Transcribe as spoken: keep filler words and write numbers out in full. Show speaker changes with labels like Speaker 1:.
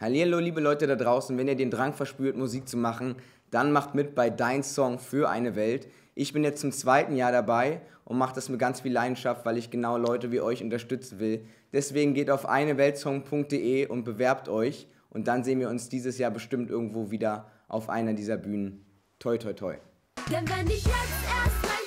Speaker 1: Hallihallo, liebe Leute da draußen, wenn ihr den Drang verspürt, Musik zu machen, dann macht mit bei Dein Song für eine Welt. Ich bin jetzt zum zweiten Jahr dabei und mache das mit ganz viel Leidenschaft, weil ich genau Leute wie euch unterstützen will. Deswegen geht auf eineweltsong punkt de und bewerbt euch und dann sehen wir uns dieses Jahr bestimmt irgendwo wieder auf einer dieser Bühnen. Toi, toi, toi.
Speaker 2: Denn wenn ich jetzt erst mal